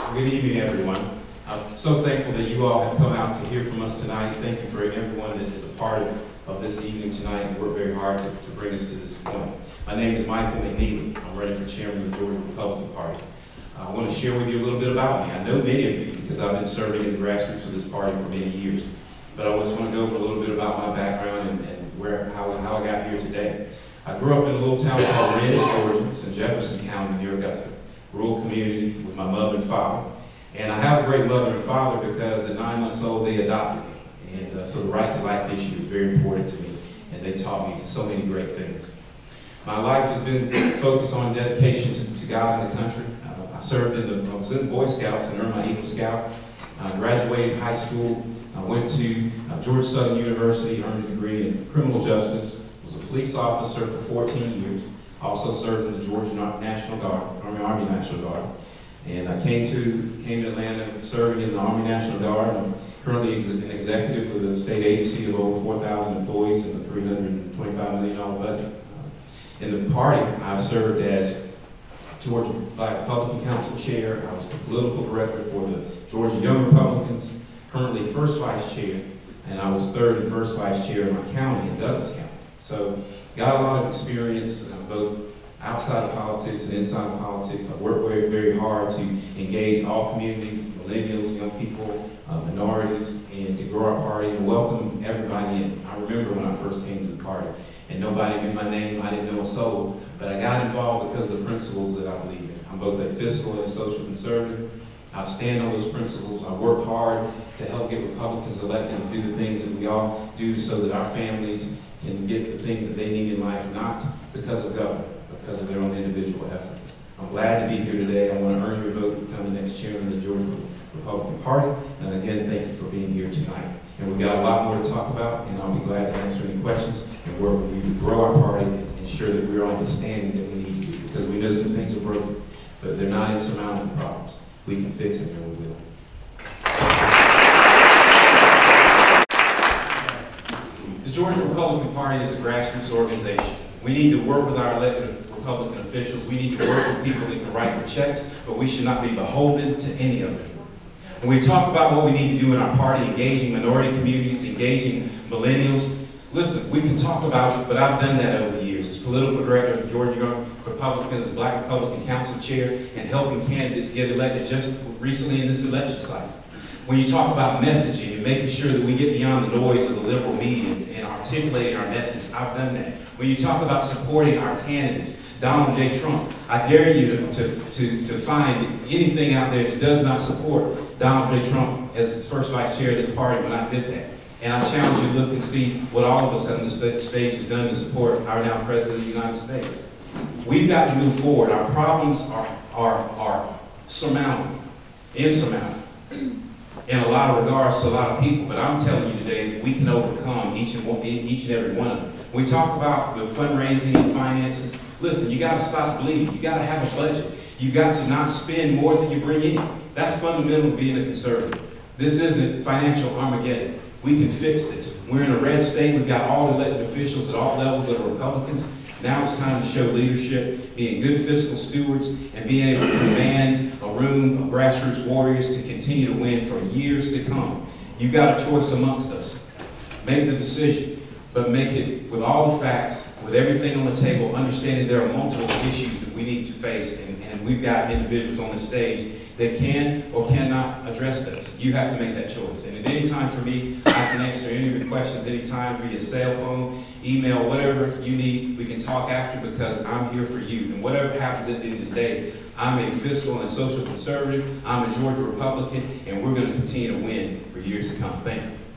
Good evening, everyone. I'm so thankful that you all have come out to hear from us tonight. Thank you for everyone that is a part of this evening tonight and worked very hard to bring us to this point. My name is McNeely. I'm running for chairman of the Georgia Republican Party. I want to share with you a little bit about me. I know many of you because I've been serving in the grassroots of this party for many years. But I just want to go over a little bit about my background and how I got here today. I grew up in a little town called Randy, Georgia. It's in Jefferson County near Augusta. Rural community with my mother and father. And I have a great mother and father because at 9 months old they adopted me. And so the right to life issue is very important to me. And they taught me so many great things. My life has been focused on dedication to God and the country. I was in the Boy Scouts and earned my Eagle Scout. I graduated high school. I went to Georgia Southern University, earned a degree in criminal justice, was a police officer for 14 years. Also served in the Georgia National Guard, Army National Guard. And I came to Atlanta serving in the Army National Guard. I'm currently an executive with a state agency of over 4,000 employees and a $325 million budget. In the party, I've served as Georgia Black Republican Council Chair. I was the political director for the Georgia Young Republicans, currently first vice chair, and I was third and first vice chair in my county, in Douglas County. So, got a lot of experience, both outside of politics and inside of politics. I work very, very hard to engage all communities, millennials, young people, minorities, and to grow our party and welcome everybody in. I remember when I first came to the party, and nobody knew my name, I didn't know a soul, but I got involved because of the principles that I believe in. I'm both a fiscal and a social conservative. I stand on those principles. I work hard to help get Republicans elected and do the things that we all do so that our families can get the things that they need in life, not because of government, but because of their own individual effort. I'm glad to be here today. I want to earn your vote to become the next chairman of the Georgia Republican Party. And again, thank you for being here tonight. And we've got a lot more to talk about, and I'll be glad to answer any questions and work with you to grow our party and ensure that we're on the standing that we need to, because we know some things are broken, but they're not insurmountable problems. We can fix it, and we will. The Georgia Republican Party is a grassroots organization. We need to work with our elected Republican officials. We need to work with people that can write the checks, but we should not be beholden to any of them. When we talk about what we need to do in our party, engaging minority communities, engaging millennials, listen, we can talk about it, but I've done that over the years. As political director of Georgia Young Republicans, as Black Republican Council Chair, and helping candidates get elected just recently in this election cycle. When you talk about messaging and making sure that we get beyond the noise of the liberal media and articulating our message, I've done that. When you talk about supporting our candidates, Donald J. Trump, I dare you to find anything out there that does not support Donald J. Trump as first vice chair of this party when I did that. And I challenge you to look and see what all of us on the stage has done to support our now President of the United States. We've got to move forward. Our problems are surmountable, insurmountable, in a lot of regards to a lot of people. But I'm telling you today that we can overcome each and every one of them. When we talk about the fundraising and finances, listen, you got to stop bleeding. You got to have a budget. You got to not spend more than you bring in. That's fundamental to being a conservative. This isn't financial Armageddon. We can fix this. We're in a red state. We've got all elected officials at all levels that are Republicans. Now it's time to show leadership, being good fiscal stewards, and being able to command a room of grassroots warriors to continue to win for years to come. You've got a choice amongst us. Make the decision, but make it with all the facts, with everything on the table, understanding there are multiple issues that we need to face, and we've got individuals on the stage that can or cannot address those. You have to make that choice. And at any time for me, I can answer any of your questions anytime via cell phone, email, whatever you need. We can talk after because I'm here for you. And whatever happens at the end of the day, I'm a fiscal and social conservative, I'm a Georgia Republican, and we're going to continue to win for years to come. Thank you.